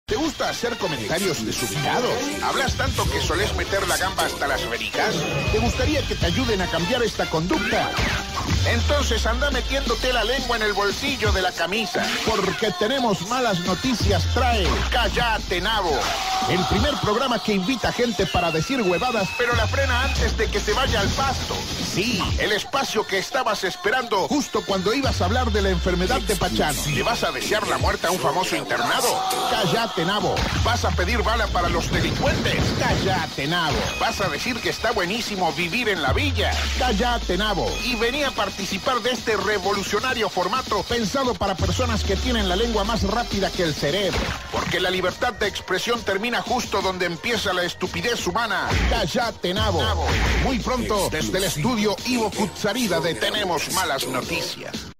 ¿Te gusta hacer comentarios desubicados? ¿Hablas tanto que solés meter la gamba hasta las verijas? ¿Te gustaría que te ayuden a cambiar esta conducta? Entonces anda metiéndote la lengua en el bolsillo de la camisa. Porque tenemos malas noticias trae Cállate Nabo. El primer programa que invita gente para decir huevadas, pero la frena antes de que se vaya al pasto. Sí, el espacio que estabas esperando justo cuando ibas a hablar de la enfermedad de Pachano. ¿Le vas a desear la muerte a un famoso internado? Cállate Nabo. ¿Vas a pedir bala para los delincuentes? Cállate Nabo. ¿Vas a decir que está buenísimo vivir en la villa? Cállate Nabo. Y venía a participar de este revolucionario formato pensado para personas que tienen la lengua más rápida que el cerebro. Porque la libertad de expresión termina justo donde empieza la estupidez humana. Cállate Nabo. Muy pronto, desde el estudio Ivo Kutsarida de Tenemos Malas Noticias.